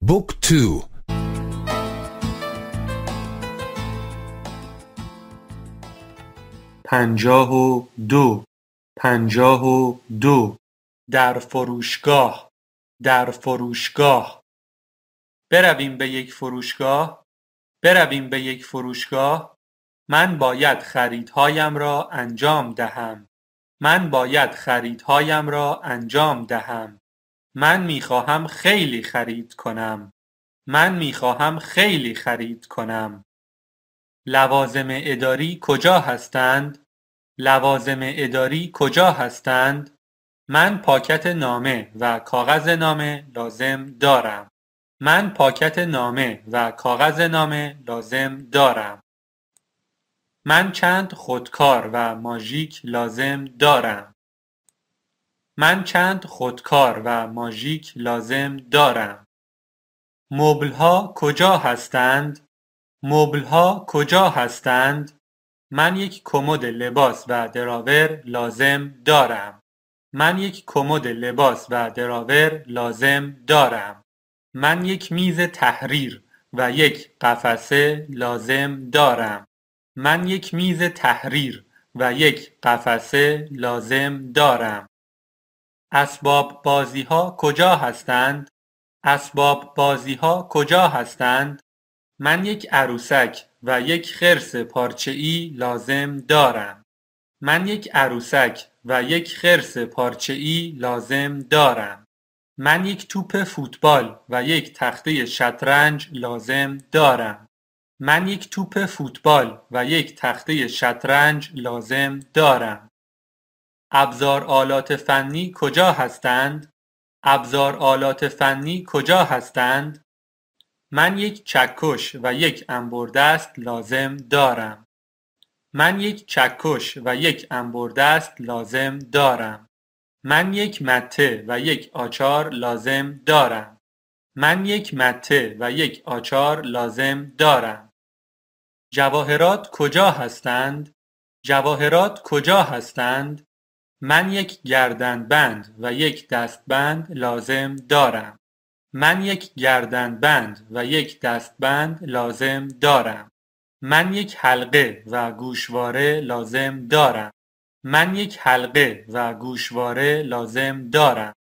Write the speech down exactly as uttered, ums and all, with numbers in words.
بوك تو. پنجاه و دو پنجاه و دو در فروشگاه در فروشگاه برویم به یک فروشگاه برویم به یک فروشگاه من باید خریدهایم را انجام دهم من باید خریدهایم را انجام دهم من میخواهم خیلی خرید کنم من میخواهم خیلی خرید کنم لوازم اداری کجا هستند؟ لوازم اداری کجا هستند؟ من پاکت نامه و کاغذ نامه لازم دارم. من پاکت نامه و کاغذ نامه لازم دارم. من چند خودکار و ماژیک لازم دارم. من چند خودکار و ماژیک لازم دارم. مبل‌ها کجا هستند؟ مبل‌ها کجا هستند؟ من یک کمد لباس و دراور لازم دارم. من یک کمد لباس و دراور لازم دارم. من یک میز تحریر و یک قفسه لازم دارم. من یک میز تحریر و یک قفسه لازم دارم. اسباب بازی ها کجا هستند؟ اسباب بازی ها کجا هستند؟ من یک عروسک و یک خرس پارچه‌ای لازم دارم. من یک عروسک و یک خرس پارچه‌ای لازم دارم. من یک توپ فوتبال و یک تخته شطرنج لازم دارم. من یک توپ فوتبال و یک تخته شطرنج لازم دارم. ابزار آلات فنی کجا هستند؟ ابزار آلات فنی کجا هستند؟ من یک چکش و یک انبردست لازم دارم. من یک چکش و یک انبردست لازم دارم. من یک مته و یک آچار لازم دارم. من یک مته و یک آچار لازم دارم. جواهرات کجا هستند؟ جواهرات کجا هستند؟ من یک گردنبند و یک دستبند لازم دارم. من یک گردنبند و یک دستبند لازم دارم. من یک حلقه و گوشواره لازم دارم. من یک حلقه و گوشواره لازم دارم.